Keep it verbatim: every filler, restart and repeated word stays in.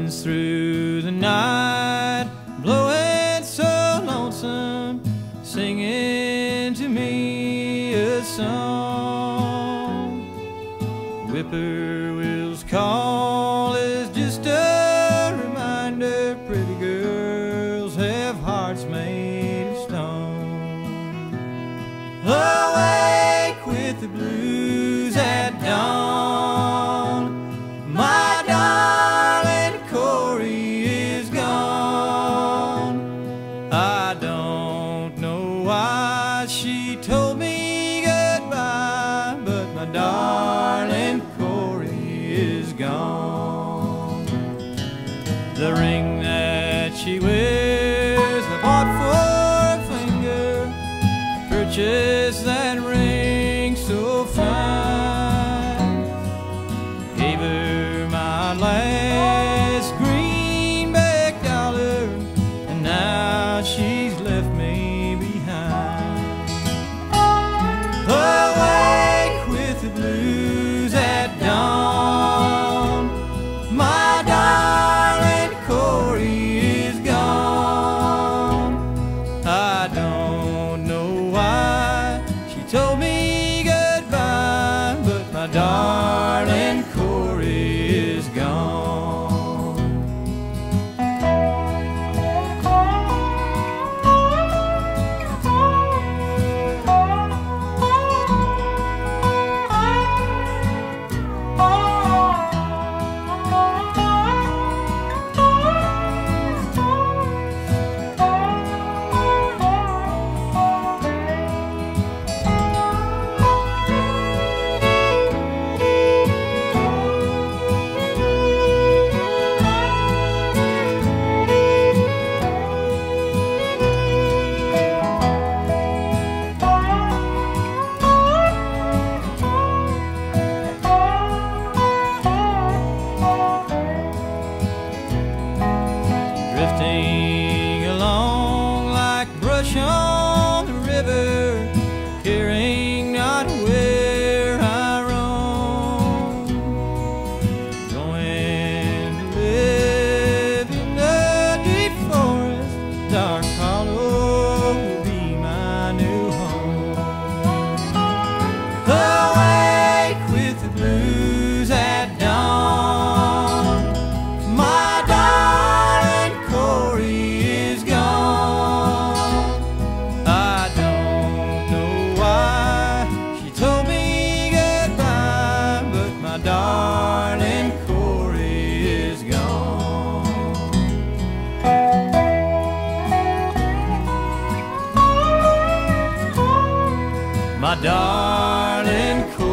winds through the night, blowing so lonesome, singing to me a song. Whippoorwill's call is just a reminder pretty girls have hearts made of stone. Awake with the blues at dawn, my darling Corey is gone. I don't know why she told me goodbye, but my darling Corey is gone. The ring that she wears I bought for a finger, purchased that ring so fine, gave her my last greenback dollar, and now she's left me behind. Awake with the blues at dawn, my darling Corey is gone. I don't know why she told me goodbye, but my darling Corey is gone. Drifting along like brush on the river, caring not where I roam, going to live in the deep forest, dark hollow will be my new home. Awake with the blues at dawn, my darling Corey is gone. I don't know why she told me goodbye, but my darling Corey is gone. My darling Corey